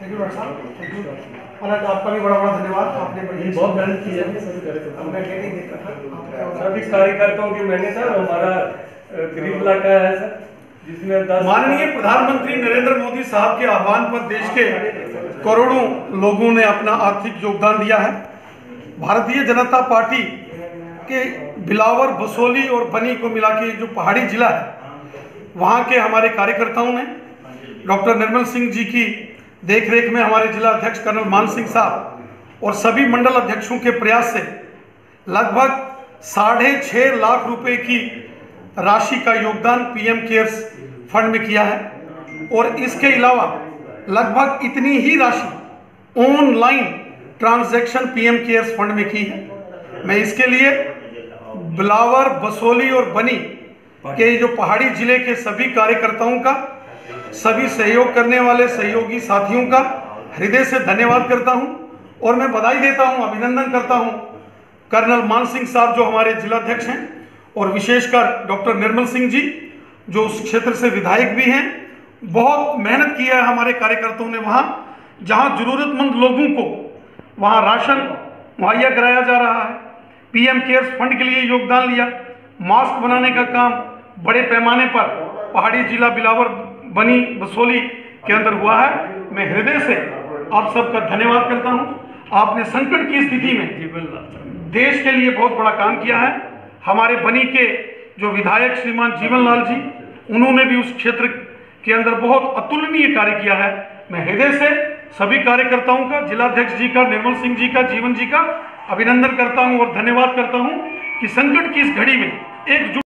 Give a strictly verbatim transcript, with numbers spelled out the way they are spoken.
Thank you doctor साहब, thank you. और आपका भी बड़ा बड़ा धन्यवाद, आपने बड़ी बहुत मेहनत की है सभी कार्यकर्ताओं मैं डेली देखता था सभी कार्यकर्ताओं की मेहनत है। हमारा गरीब इलाका है सर, जिसमें माननीय प्रधानमंत्री नरेंद्र मोदी साहब के आह्वान पर देश के करोड़ों लोगों ने अपना आर्थिक योगदान दिया है। भारतीय जनता पार्टी के बिलावर, बसोली और बनी को मिला के जो पहाड़ी जिला है, वहाँ के हमारे कार्यकर्ताओं ने डॉक्टर निर्मल सिंह जी की देखरेख में हमारे जिला अध्यक्ष कर्नल मान सिंह साहब और सभी मंडल अध्यक्षों के प्रयास से लगभग साढ़े छः लाख रुपए की राशि का योगदान पीएम केयर्स फंड में किया है। और इसके अलावा लगभग इतनी ही राशि online transaction PM cares fund में की है। मैं इसके लिए बिलावर, बसोली और बनी के जो पहाड़ी जिले के सभी कार्यकर्ताओं का, सभी सहयोग करने वाले सहयोगी साथियों का हृदय से धन्यवाद करता हूं और मैं बधाई देता हूं, अभिनंदन करता हूं कर्नल मान सिंह साहब जो हमारे जिलाध्यक्ष हैं, और विशेषकर डॉक्टर निर्मल सिंह जी जो उस क्षेत्र से विधायक भी हैं। बहुत मेहनत की है हमारे कार्यकर्ताओं ने, वहाँ जहाँ जरूरतमंद लोगों को वहाँ राशन मुहैया कराया जा रहा है, पीएम केयर्स फंड के लिए योगदान लिया, मास्क बनाने का काम बड़े पैमाने पर पहाड़ी जिला बिलावर, बनी, बसोली के अंदर हुआ है। मैं हृदय से आप सबका धन्यवाद करता हूं। आपने संकट की स्थिति में देश के लिए बहुत बड़ा काम किया है। हमारे बनी के जो विधायक श्रीमान जीवनलाल जी, उन्होंने भी उस क्षेत्र के अंदर बहुत अतुलनीय कार्य किया है। मैं हृदय से सभी कार्यकर्ताओं का, जिलाध्यक्ष जी का, निर्मल सिंह जी का, जीवन जी का अभिनंदन करता हूं और धन्यवाद करता हूं कि संकट की इस घड़ी में एकजुट